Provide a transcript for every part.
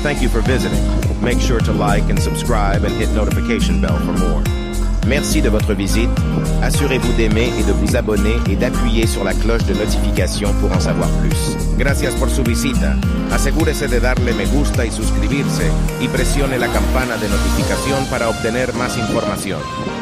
Thank you for visiting. Make sure to like and subscribe and hit notification bell for more. Merci de votre visite. Assurez-vous d'aimer et de vous abonner et d'appuyer sur la cloche de notification pour en savoir plus. Gracias por su visita. Asegúrese de darle me gusta y suscribirse y presione la campana de notificación para obtener más información.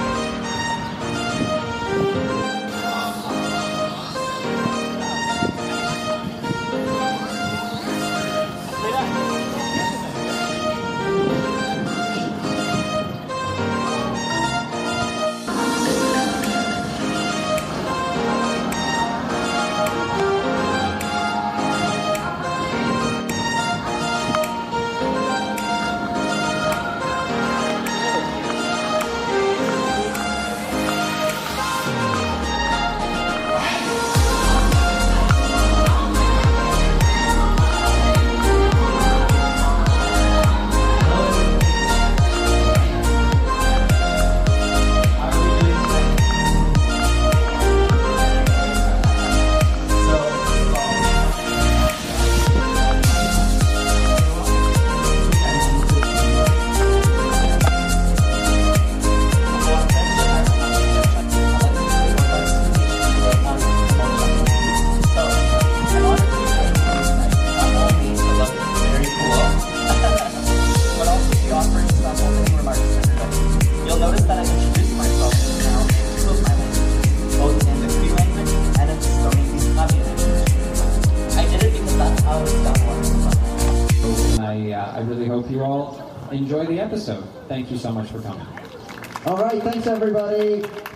I really hope you all enjoy the episode. Thank you so much for coming. All right, thanks everybody.